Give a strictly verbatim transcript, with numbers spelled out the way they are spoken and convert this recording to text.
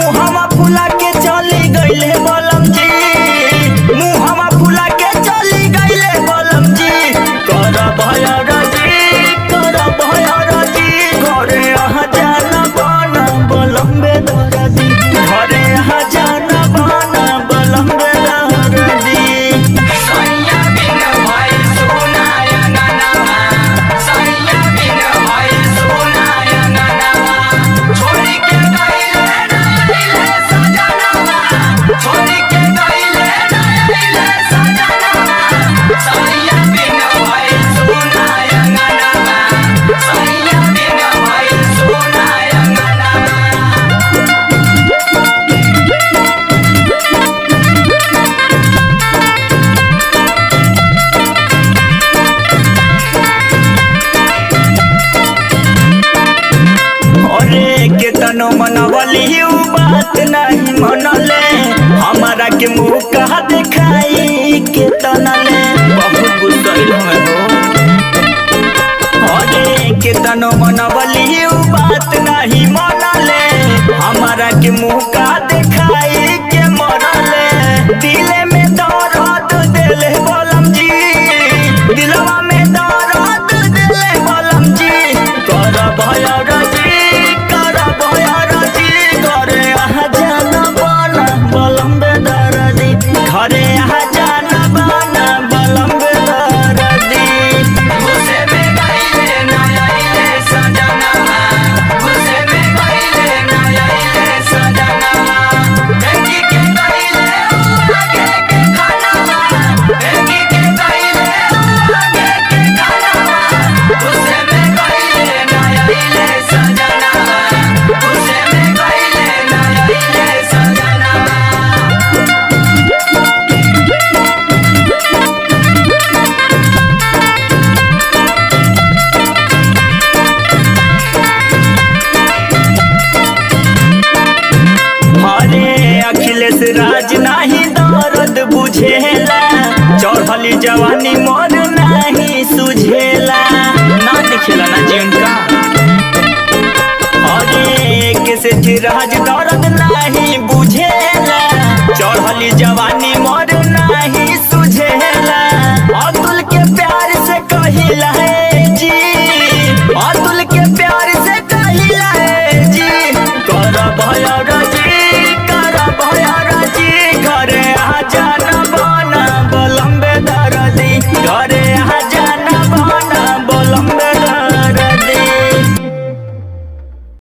मुहवा फुला के चली गईले बलम जी, मुहवा फुला के चली गईले बलम जी। कर भयर जी, कर भयर जी, घरे आ जाना बना बलम बेदर जी, घरे आ जाना बना बलम बेदर जी। केतनो मनवली बात नहीं मनले, हमारा के मुँह कहा दिखाई केतनले, बहुत गुस्सैल में हो। अरे केतनो मनवली बात नहीं मनले, हमारा के मुँह कहा दिखाई के मरले। दिले में दर्द देले बलम जी, दिलवा में दर्द देले बलम जी। कर भयर जी, घरे आ जाना बना बलम बेदर जी। गुस्से में गईले ना आइले सजना, गुस्से में गईले ना आइले सजना। बेटी के गईले आगे के खाना, बेटी के गईले आगे के खाना। गुस्से में गईले ना आइले सजना, गुस्से में गईले ना आइले सजना। अखिलेश राज नहीं दर्द बुझेला, चढ़ली जवानी मन नहीं सुझेला। ना दिखेला ना जीवन का अरे कैसे राज दर्द नहीं बुझेला, चढ़ली जवानी मन नहीं